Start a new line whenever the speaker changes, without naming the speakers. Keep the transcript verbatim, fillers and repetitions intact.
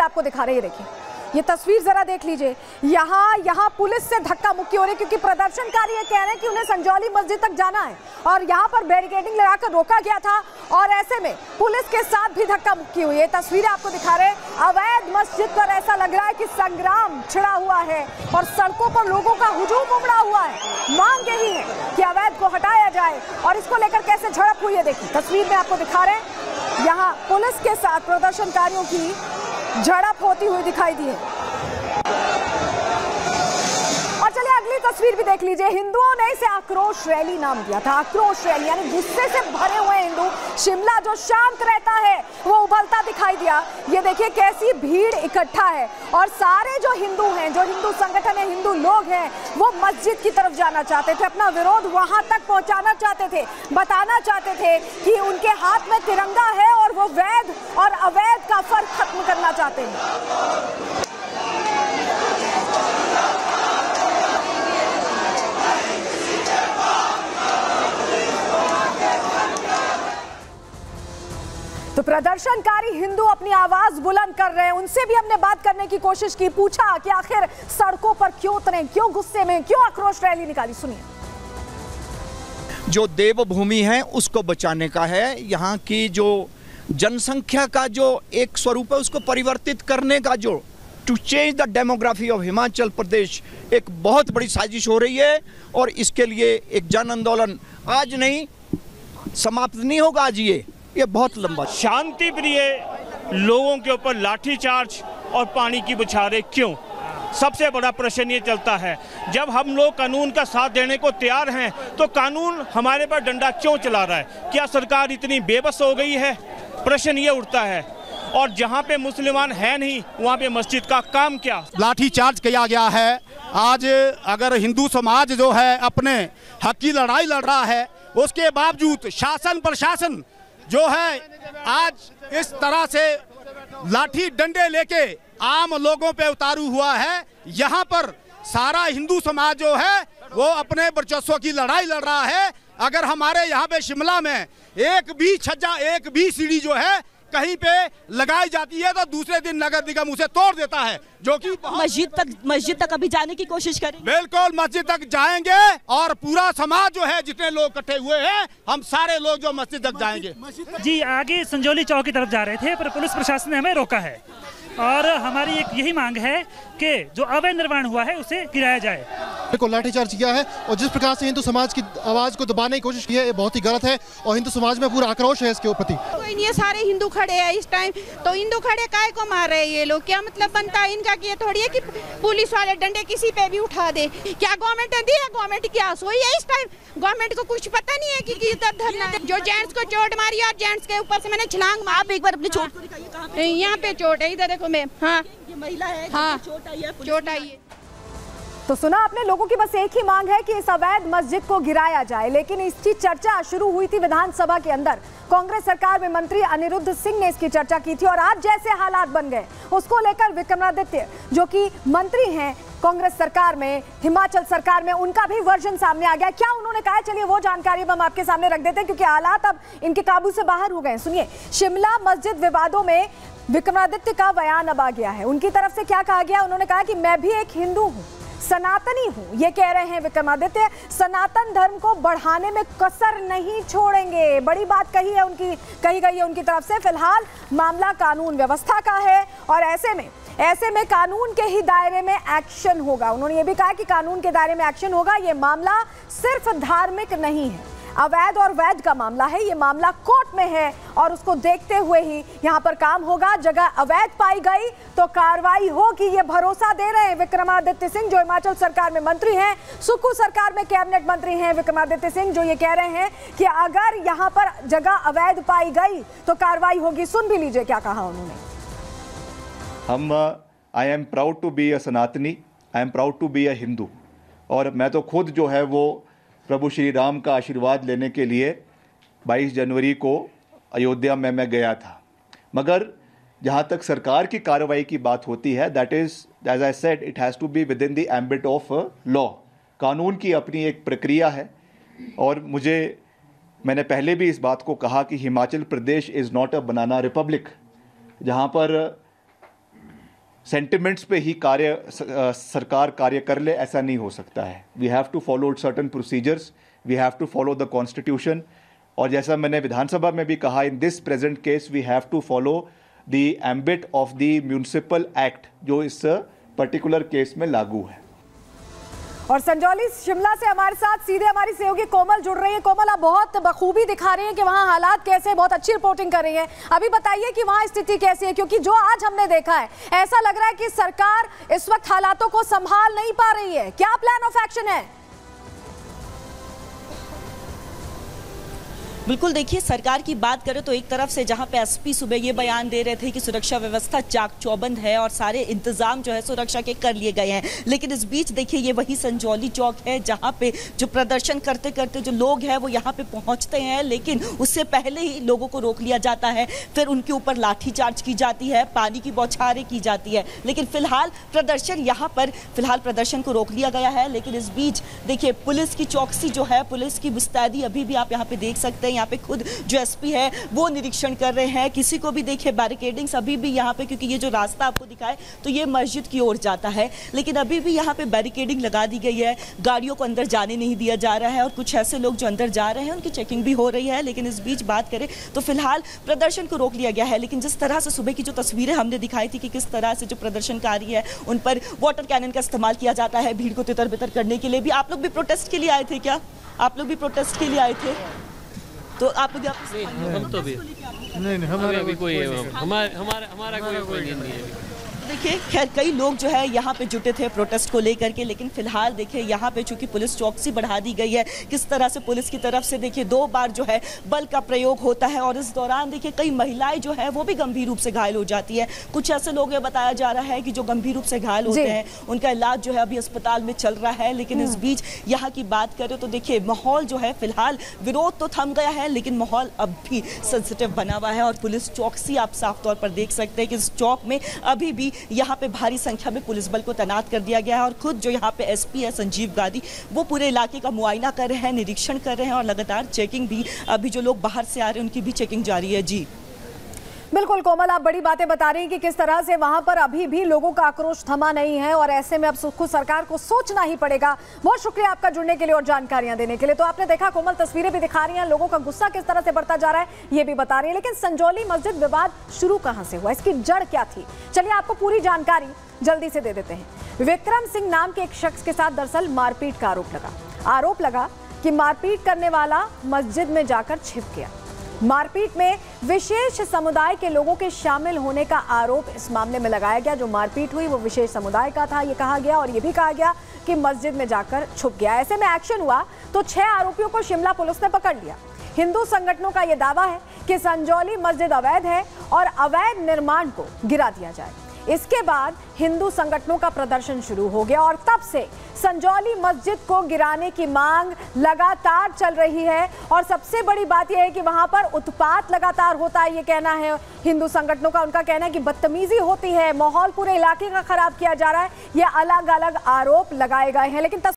आपको दिखा रहे हैं, देखिए ये तस्वीर जरा देख लीजिए। यहाँ यहाँ पुलिस से धक्का मुक्की हो रही है क्योंकि प्रदर्शनकारी ये कह रहे हैं कि उन्हें संजौली मस्जिद तक जाना है और यहाँ पर बैरिकेडिंग लगाकर रोका गया था और ऐसे में पुलिस के साथ भी धक्का मुक्की हुई है। तस्वीरें आपको दिखा रहे हैं। अवैध मस्जिद पर ऐसा लग रहा है कि संग्राम छिड़ा हुआ है और सड़कों पर लोगों का हुजूम उमड़ा हुआ है। मांग यही है कि अवैध को हटाया जाए और इसको लेकर कैसे झड़प हुई है, देखिए तस्वीर में आपको दिखा रहे हैं। यहाँ पुलिस के साथ प्रदर्शनकारियों की झड़प होती हुई दिखाई दी है। और चलिए अगली तस्वीर भी देख लीजिए। हिंदुओं ने इसे आक्रोश रैली नाम दिया था। आक्रोश रैली यानी गुस्से से भरे हुए हिंदू। शिमला जो शांत रहता है वो उबलता दिखाई दिया। ये देखिए कैसी भीड़ इकट्ठा है और सारे जो हिंदू हैं, जो हिंदू संगठन है, हिंदू लोग हैं, वो मस्जिद की तरफ जाना चाहते थे, अपना विरोध वहां तक पहुंचाना चाहते थे, बताना चाहते थे कि उनके हाथ में तिरंगा है और वो वैध और अवैध का फर्क खत्म करना चाहते हैं। तो प्रदर्शनकारी हिंदू अपनी आवाज बुलंद कर रहे हैं। उनसे भी हमने बात करने की कोशिश की, पूछा कि आखिर सड़कों पर क्यों उतरे, क्यों गुस्से में, क्यों आक्रोश रैली निकाली। सुनिए।
जो देवभूमि है उसको बचाने का है, यहाँ की जो जनसंख्या का जो एक स्वरूप है उसको परिवर्तित करने का, जो to change the demography of Himachal Pradesh, एक बहुत बड़ी साजिश हो रही है और इसके लिए एक जन आंदोलन आज नहीं समाप्त नहीं होगा, आज ये ये बहुत लंबा।
शांति प्रिय लोगों के ऊपर लाठीचार्ज और पानी की बौछारें क्यों? सबसे बड़ा प्रश्न ये चलता है। जब हम लोग कानून का साथ देने को तैयार हैं तो कानून हमारे पर डंडा क्यों चला रहा है? क्या सरकार इतनी बेबस हो गई है? प्रश्न ये उठता है। और जहाँ पे मुसलमान है नहीं वहाँ पे मस्जिद का काम क्या?
लाठीचार्ज किया गया है। आज अगर हिंदू समाज जो है अपने हक की लड़ाई लड़ रहा है, उसके बावजूद शासन प्रशासन जो है आज इस तरह से लाठी डंडे लेके आम लोगों पे उतारू हुआ है। यहाँ पर सारा हिंदू समाज जो है वो अपने वर्चस्व की लड़ाई लड़ रहा है। अगर हमारे यहाँ पे शिमला में एक भी छज्जा, एक भी सीढ़ी जो है कहीं पे लगाई जाती है तो दूसरे दिन नगर निगम उसे तोड़ देता है, जो कि
मस्जिद तक मस्जिद तक अभी जाने की कोशिश करेंगे।
बिल्कुल मस्जिद तक जाएंगे और पूरा समाज जो है, जितने लोग इकट्ठे हुए हैं, हम सारे लोग जो मस्जिद तक जाएंगे।
जी आगे संजौली चौक की तरफ जा रहे थे पर पुलिस प्रशासन ने हमें रोका है और हमारी एक यही मांग है कि जो अवैध निर्माण हुआ है उसे गिराया जाए।
को लाठीचार्ज किया है और जिस प्रकार से हिंदू समाज की आवाज को दबाने की कोशिश की है ये बहुत ही गलत है और हिंदू समाज में पूरा आक्रोश है इसके प्रति।
कोई नहीं है, सारे हिंदू खड़े हैं इस टाइम, तो हिंदू खड़े काहे को मार रहे हैं ये लोग? क्या मतलब बनता है इनका कि ये थोड़ी है कि पुलिस वाले डंडे किसी पे भी उठा दे? क्या गवर्नमेंट ने दी है? गवर्नमेंट की आस हुई है इस टाइम? गवर्नमेंट को कुछ पता नहीं है कि किधर धरना है? जो जेंट्स को चोट मारी और जेंट्स के ऊपर से मैंने छलांग मार।
आप एक बार अपनी चोट को दिखाइए, कहां पे?
यहाँ पे चोट है, इधर देखो मैम। हाँ
ये महिला है,
हाँ
चोट आई है,
चोट आई है।
तो सुना आपने, लोगों की बस एक ही मांग है कि इस अवैध मस्जिद को गिराया जाए। लेकिन इसकी चर्चा शुरू हुई थी विधानसभा के अंदर। कांग्रेस सरकार में मंत्री अनिरुद्ध सिंह ने इसकी चर्चा की थी और आज जैसे हालात बन गए उसको लेकर विक्रमादित्य जो कि मंत्री हैं कांग्रेस सरकार में, हिमाचल सरकार में, उनका भी वर्जन सामने आ गया। क्या उन्होंने कहा, चलिए वो जानकारी हम आपके सामने रख देते हैं क्योंकि हालात अब इनके काबू से बाहर हो गए। सुनिए, शिमला मस्जिद विवादों में विक्रमादित्य का बयान अब आ गया है। उनकी तरफ से क्या कहा गया? उन्होंने कहा कि मैं भी एक हिंदू हूँ, सनातनी हूं, ये कह रहे हैं विक्रमादित्य। सनातन धर्म को बढ़ाने में कसर नहीं छोड़ेंगे, बड़ी बात कही है उनकी, कही गई है उनकी तरफ से। फिलहाल मामला कानून व्यवस्था का है और ऐसे में ऐसे में कानून के ही दायरे में एक्शन होगा। उन्होंने ये भी कहा कि कानून के दायरे में एक्शन होगा। ये मामला सिर्फ धार्मिक नहीं है, अवैध और वैध का मामला है। ये मामला कोर्ट में है और उसको देखते हुए ही यहाँ पर काम होगा। जगह अवैध पाई गई तो कार्रवाई होगी, ये भरोसा दे रहे हैं विक्रमादित्य सिंह जो हिमाचल सरकार में मंत्री हैं, सुक्खू सरकार में कैबिनेट मंत्री हैं विक्रमादित्य सिंह, जो ये कह रहे हैं कि अगर यहाँ पर जगह अवैध पाई गई तो कार्रवाई होगी। सुन भी लीजिए क्या कहा उन्होंने।
हम I am proud to be a Sanatani, I am proud to be a Hindu. और मैं तो खुद जो है वो प्रभु श्री राम का आशीर्वाद लेने के लिए बाईस जनवरी को अयोध्या में मैं गया था। मगर जहाँ तक सरकार की कार्रवाई की बात होती है, that is as I said, it has to be within the ambit of law. कानून की अपनी एक प्रक्रिया है और मुझे, मैंने पहले भी इस बात को कहा कि Himachal Pradesh is not a banana republic, जहाँ पर सेंटिमेंट्स पे ही कार्य सरकार कार्य कर ले, ऐसा नहीं हो सकता है। We have to follow certain procedures, we have to follow the constitution. और जैसा मैंने विधानसभा में भी कहा, in this present case we have to follow the ambit of the municipal act जो इस पर्टिकुलर केस में लागू है।
और संजौली शिमला से हमारे साथ सीधे हमारी सहयोगी कोमल जुड़ रही है। कोमल, आप बहुत बखूबी दिखा रही हैं कि वहाँ हालात कैसे हैं, बहुत अच्छी रिपोर्टिंग कर रही हैं। अभी बताइए कि वहाँ स्थिति कैसी है, क्योंकि जो आज हमने देखा है ऐसा लग रहा है कि सरकार इस वक्त हालातों को संभाल नहीं पा रही है। क्या प्लान ऑफ एक्शन है?
बिल्कुल, देखिए सरकार की बात करें तो एक तरफ से जहां पे एसपी सुबह ये बयान दे रहे थे कि सुरक्षा व्यवस्था चाक चौबंद है और सारे इंतजाम जो है सुरक्षा के कर लिए गए हैं, लेकिन इस बीच देखिए ये वही संजौली चौक है जहां पे जो प्रदर्शन करते करते जो लोग हैं वो यहां पे पहुंचते हैं, लेकिन उससे पहले ही लोगों को रोक लिया जाता है, फिर उनके ऊपर लाठीचार्ज की जाती है, पानी की बौछारें की जाती है। लेकिन फिलहाल प्रदर्शन यहाँ पर फिलहाल प्रदर्शन को रोक लिया गया है। लेकिन इस बीच देखिए पुलिस की चौकसी जो है, पुलिस की मुस्तैदी अभी भी आप यहाँ पे देख सकते हैं। यहाँ पे खुद जो एसपी है वो निरीक्षण कर रहे हैं। किसी को भी देखिए बैरिकेडिंग्स अभी भी यहाँ पे, क्योंकि ये जो रास्ता आपको दिखाए तो ये मस्जिद की ओर जाता है, लेकिन अभी भी यहाँ पे बैरिकेडिंग लगा दी गई है, गाड़ियों को अंदर जाने नहीं दिया जा रहा है और कुछ ऐसे लोग जो अंदर जा रहे हैं उनकी चेकिंग भी हो रही है। लेकिन इस बीच बात करें तो फिलहाल प्रदर्शन को रोक लिया गया है। लेकिन जिस तरह से सुबह की जो तस्वीरें हमने दिखाई थी कि किस तरह से जो प्रदर्शनकारी है उन पर वाटर कैनन का इस्तेमाल किया जाता है भीड़ को तितर बितर करने के लिए भी। आप लोग भी प्रोटेस्ट के लिए आए थे क्या? आप लोग भी प्रोटेस्ट के लिए आए थे? तो आप लोग
हम तो भी नहीं नहीं हमारा भी कोई हमारा हमारा हमारा कोई नहीं है।
देखिए खैर कई लोग जो है यहाँ पे जुटे थे प्रोटेस्ट को लेकर के, लेकिन फिलहाल देखिए यहाँ पे चूंकि पुलिस चौकसी बढ़ा दी गई है, किस तरह से पुलिस की तरफ से देखिए दो बार जो है बल का प्रयोग होता है और इस दौरान देखिए कई महिलाएं जो है वो भी गंभीर रूप से घायल हो जाती है। कुछ ऐसे लोग ये बताया जा रहा है कि जो गंभीर रूप से घायल होते हैं उनका इलाज जो है अभी अस्पताल में चल रहा है। लेकिन इस बीच यहाँ की बात करें तो देखिए माहौल जो है फिलहाल विरोध तो थम गया है, लेकिन माहौल अब भी सेंसिटिव बना हुआ है और पुलिस चौकसी आप साफ तौर पर देख सकते हैं कि इस चौक में अभी भी यहाँ पे भारी संख्या में पुलिस बल को तैनात कर दिया गया है। और खुद जो यहाँ पे एसपी है संजीव गादी वो पूरे इलाके का मुआयना कर रहे हैं, निरीक्षण कर रहे हैं और लगातार चेकिंग भी, अभी जो लोग बाहर से आ रहे हैं उनकी भी चेकिंग जारी है। जी
बिल्कुल कोमल, आप बड़ी बातें बता रही हैं कि किस तरह से वहां पर अभी भी लोगों का आक्रोश थमा नहीं है और ऐसे में अब खुद सरकार को सोचना ही पड़ेगा। बहुत शुक्रिया आपका जुड़ने के लिए और जानकारियां देने के लिए। तो आपने देखा कोमल, तस्वीरें भी दिखा रही हैं, लोगों का गुस्सा किस तरह से बढ़ता जा रहा है ये भी बता रही है। लेकिन संजौली मस्जिद विवाद शुरू कहां से हुआ, इसकी जड़ क्या थी, चलिए आपको पूरी जानकारी जल्दी से दे देते हैं। विक्रम सिंह नाम के एक शख्स के साथ दरअसल मारपीट का आरोप लगा आरोप लगा कि मारपीट करने वाला मस्जिद में जाकर छिप गया। मारपीट में विशेष समुदाय के लोगों के शामिल होने का आरोप इस मामले में लगाया गया। जो मारपीट हुई वो विशेष समुदाय का था ये कहा गया और ये भी कहा गया कि मस्जिद में जाकर छुप गया। ऐसे में एक्शन हुआ तो छह आरोपियों को शिमला पुलिस ने पकड़ लिया। हिंदू संगठनों का यह दावा है कि संजौली मस्जिद अवैध है और अवैध निर्माण को गिरा दिया जाए। इसके बाद हिंदू संगठनों का प्रदर्शन शुरू हो गया और तब से संजौली मस्जिद को गिराने की मांग लगातार चल रही है। और सबसे बड़ी बात यह है कि वहां पर उत्पात लगातार होता है, ये कहना है हिंदू संगठनों का। उनका कहना है कि बदतमीजी होती है, माहौल पूरे इलाके का खराब किया जा रहा है। ये अलग अलग आरोप लगाए गए हैं। लेकिन